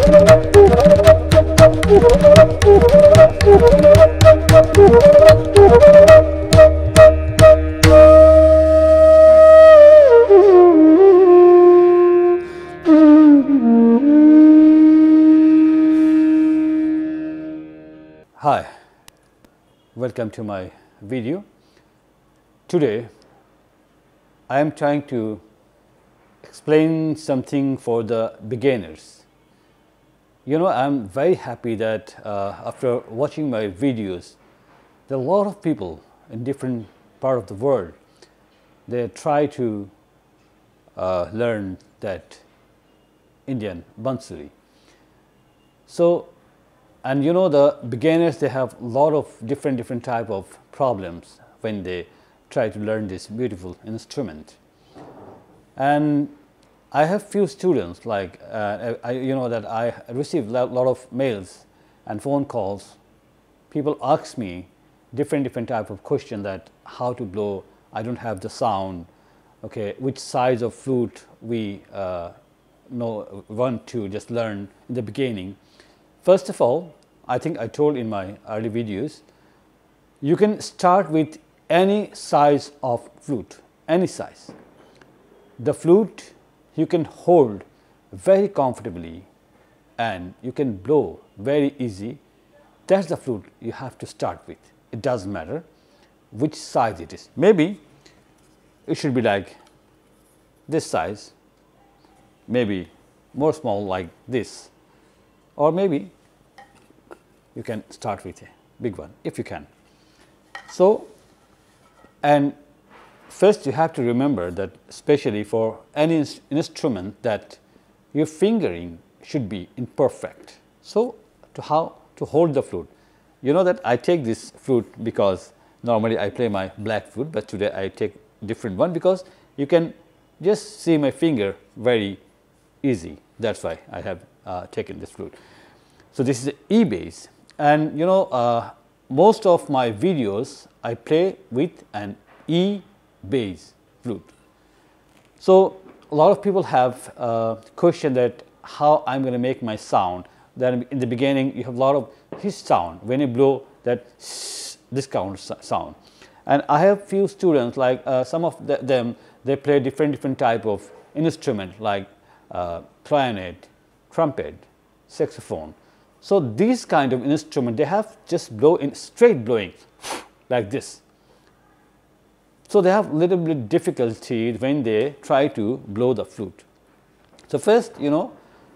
Hi, welcome to my video. Today I am trying to explain something for the beginners. You know, I am very happy that after watching my videos, there are a lot of people in different part of the world, they try to learn that Indian Bansuri. So, and you know, the beginners, they have a lot of different type of problems when they try to learn this beautiful instrument. And I have few students, like you know, that I receive a lot of mails and phone calls. People ask me different type of question, that how to blow, I don't have the sound, okay, which size of flute we want to just learn in the beginning. First of all, I think I told in my early videos, you can start with any size of flute, any size. The flute you can hold very comfortably and you can blow very easy. That's the flute you have to start with. It doesn't matter which size it is. Maybe it should be like this size, maybe more small like this, or maybe you can start with a big one if you can. So, and first you have to remember that, especially for any instrument, that your fingering should be imperfect. So, how to hold the flute? You know that I take this flute because normally I play my black flute, but today I take different one because you can just see my finger very easy. That's why I have taken this flute. So, this is E bass, and you know, most of my videos I play with an E bass flute. So, a lot of people have question that how I am going to make my sound. Then in the beginning you have a lot of hiss sound when you blow, that this kind of sound. And I have few students, like some of them, they play different type of instrument, like clarinet, trumpet, saxophone. So, these kind of instrument, they have just blow in straight blowing like this. So, they have little bit difficulty when they try to blow the flute. So, first, you know,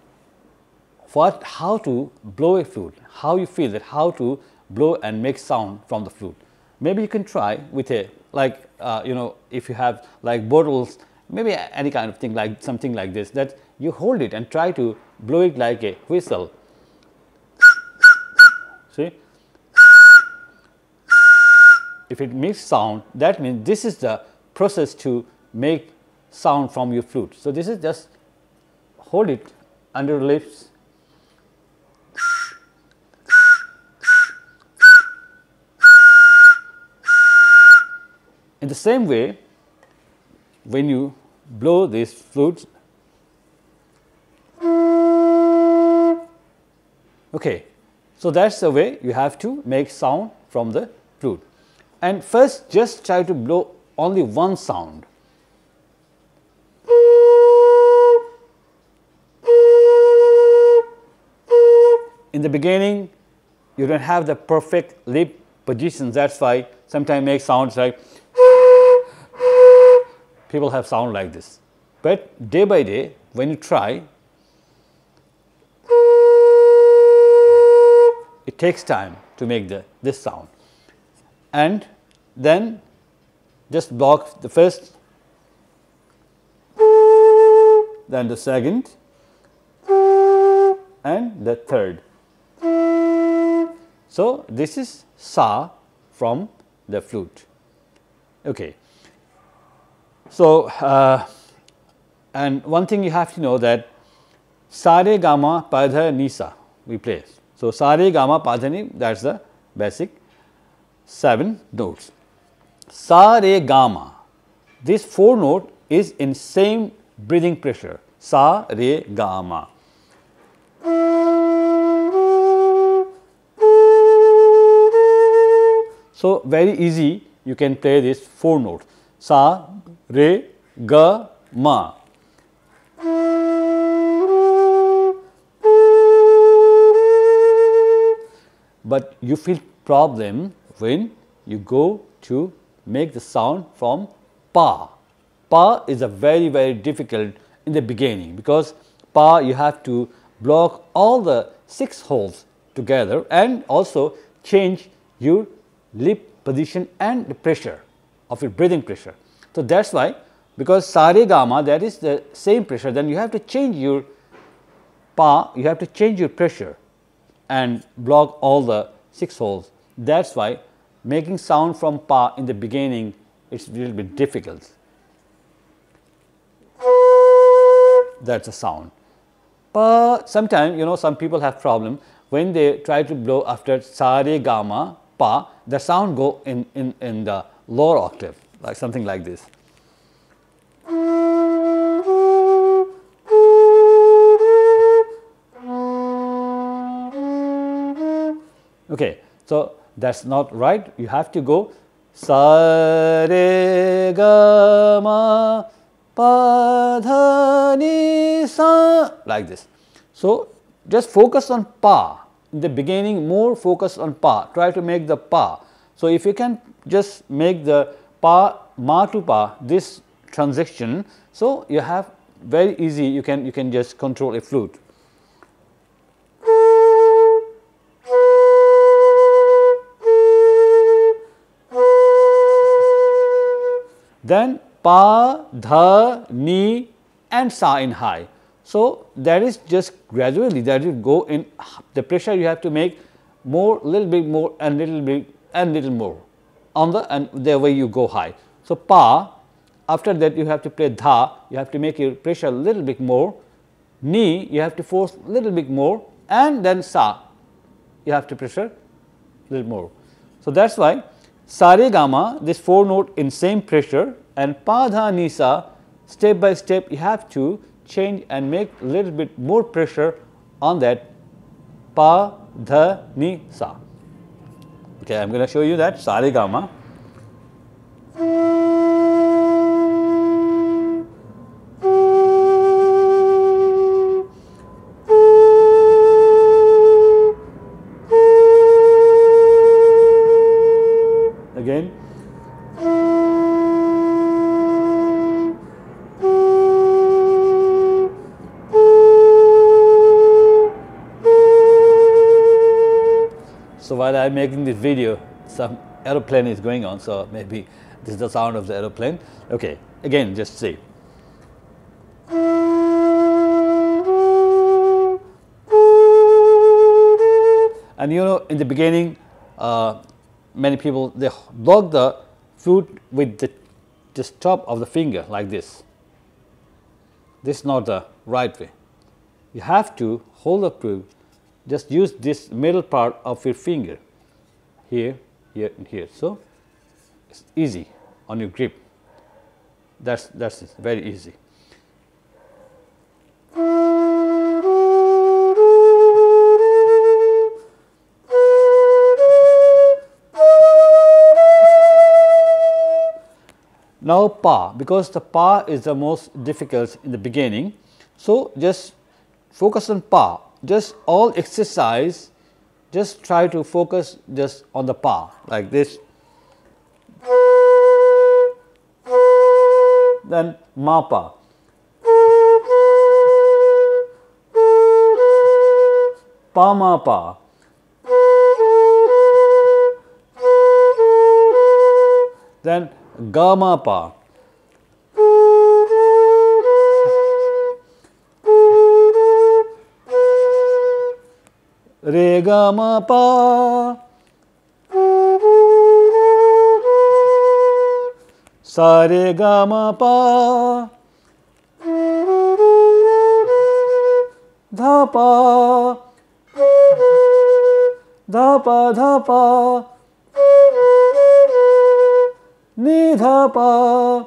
how to blow a flute, how you feel that, how to blow and make sound from the flute. Maybe you can try with a, like you know, if you have like bottles, maybe any kind of thing, like something like this, that you hold it and try to blow it like a whistle. See, if it makes sound, that means this is the process to make sound from your flute. So, this is just hold it under the lips. In the same way, when you blow these flutes, okay, so that's the way you have to make sound from the flute. And first, just try to blow only one sound. In the beginning, you don't have the perfect lip position. That's why sometimes make sounds like people have sound like this. But day by day, when you try, it takes time to make this sound. And then just block the first, then the second, and the third. So, this is sa from the flute. Okay. So, and one thing you have to know, that sa re ga ma pa dha ni sa we play. So, sa re ga ma pa dha ni, that is the basic 7 notes. Sa re ga ma, this 4 note is in same breathing pressure, sa re ga ma. So, very easy you can play this 4 notes sa, re, ga, ma. But you feel problem when you go to make the sound from pa. Pa is a very difficult in the beginning, because pa you have to block all the 6 holes together and also change your lip position and the pressure of your breathing pressure. So, that is why, because sa re ga ma, that is the same pressure, then you have to change your pa, you have to change your pressure and block all the 6 holes. That is why making sound from pa in the beginning is a little bit difficult. That is a sound. Pa, sometimes some people have problem when they try to blow after sa re ga ma pa, the sound go in the lower octave, like something like this. Okay, so that is not right. You have to go sa re ga ma pa dha ni sa, like this. So, just focus on pa in the beginning, more focus on pa, try to make the pa. So, if you can just make the pa, ma to pa, this transition, so you have very easy, you can just control a flute. Then pa, dha, ni and sa in high. So, that is just gradually that you go in the pressure, you have to make more, little bit more and little bit and little more on the, and the way you go high. So, pa, after that you have to play dha, you have to make your pressure a little bit more, ni you have to force a little bit more, and then sa you have to pressure a little more. So, that is why sa re ga ma, this 4 note in same pressure, and pa dha ni sa, step by step you have to change and make a little bit more pressure on that pa dha ni sa. Okay, I am going to show you that sa re ga ma. Again. So, while I am making this video, some aeroplane is going on, so maybe this is the sound of the aeroplane. Okay, again just see. And in the beginning, many people they block the flute with the just top of the finger like this. This is not the right way. You have to hold the flute. Just use this middle part of your finger here, here and here. So, it's easy on your grip. That's it, very easy. Now, pa, because the pa is the most difficult in the beginning. So, just focus on pa. Just all exercise, just try to focus just on the pa like this. Then ma pa. Pa ma pa. Then ga ma pa. Re ga ma pa, sa re ga ma pa, dha pa, dha pa, ni dha pa,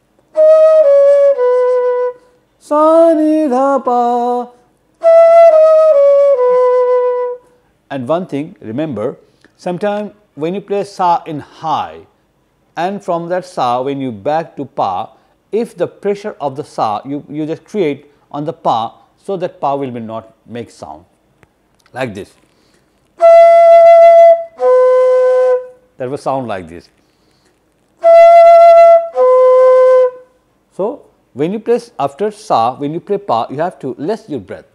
sa ni dha pa. And one thing remember, sometimes when you play sa in high, and from that sa when you back to pa, if the pressure of the sa you just create on the pa, so that pa will be not make sound like this. That will sound like this. So, when you play after sa, when you play pa, you have to lessen your breath.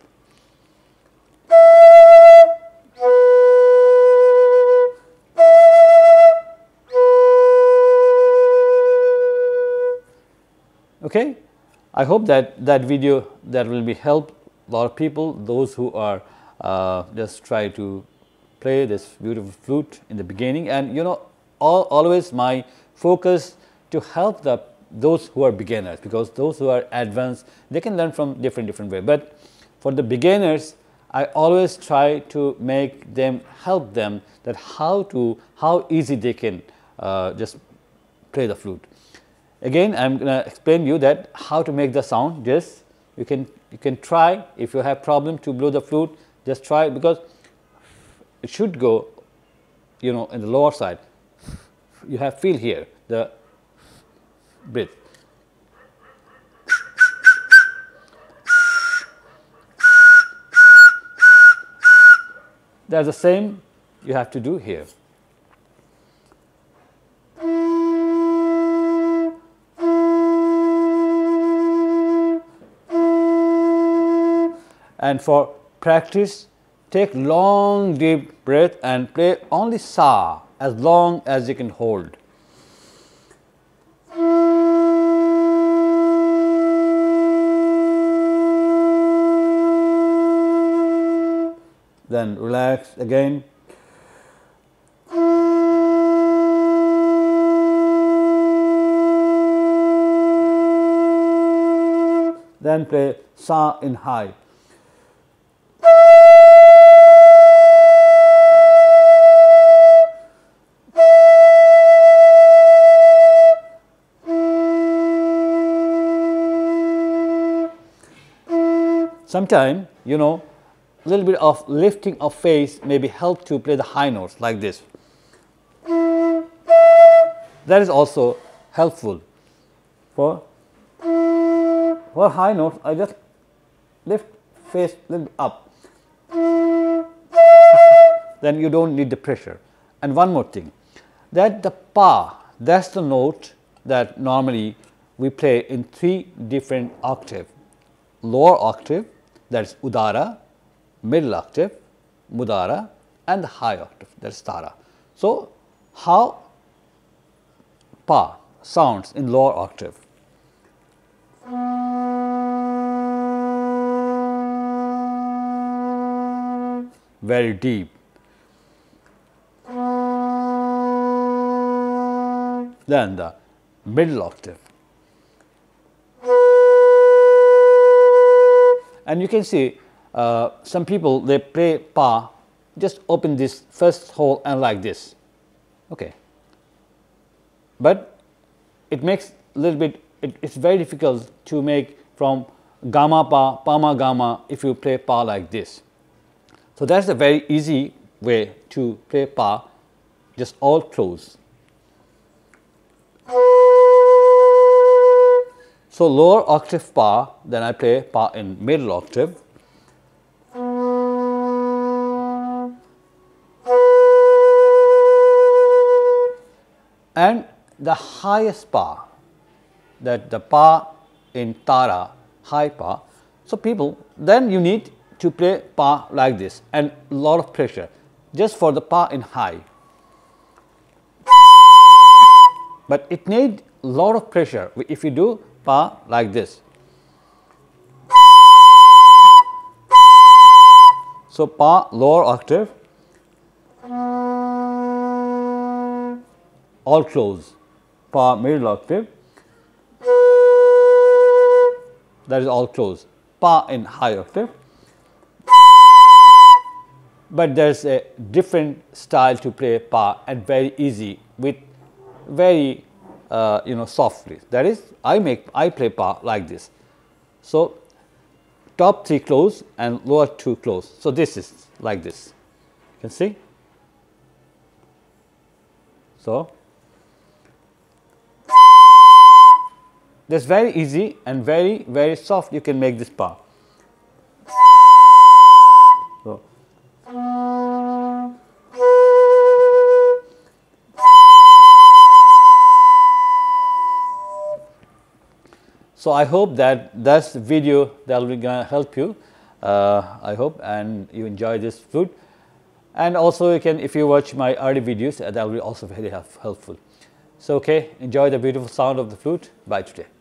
Okay, I hope that video that will be help a lot of people, those who are just try to play this beautiful flute in the beginning, and you know, always my focus to help those who are beginners, because those who are advanced, they can learn from different way. But for the beginners, I always try to make them, help them that how easy they can just play the flute. Again, I am going to explain you that how to make the sound. Just you can try. If you have problem to blow the flute, just try, because it should go, you know, in the lower side. You have feel here the breath. That's the same you have to do here. And for practice, take long deep breath and play only sa as long as you can hold. Then relax again. Then play sa in high. Sometimes, you know, a little bit of lifting of face maybe help to play the high notes like this. That is also helpful. For high notes, I just lift face a little bit up. Then you don't need the pressure. And one more thing, that the pa, that's the note that normally we play in 3 different octaves. Lower octave, that is udara, middle octave, mudara, and the high octave, that is tara. So, how pa sounds in lower octave? Very deep. Then the middle octave. And you can see some people, they play pa, just open this first hole and like this. Okay. But it makes a little bit, it's very difficult to make from gamma pa, pama gamma if you play pa like this. So that's a very easy way to play pa, just all close. So lower octave pa, then I play pa in middle octave. And the highest pa, that the pa in tara, high pa. So people, then you need to play pa like this, and a lot of pressure just for the pa in high. But it needs a lot of pressure if you do pa like this. So pa lower octave, all close, pa middle octave, that is all close, pa in high octave. But there is a different style to play pa, and very easy with very you know, softly. That is, I play pa like this. So top 3 close and lower 2 close. So this is like this. You can see. So, that's very easy and very soft. You can make this pa. So, so I hope that that's the video that will gonna help you. I hope, and you enjoy this flute. And also you can, if you watch my early videos, that will be also very helpful. So okay, enjoy the beautiful sound of the flute. Bye today.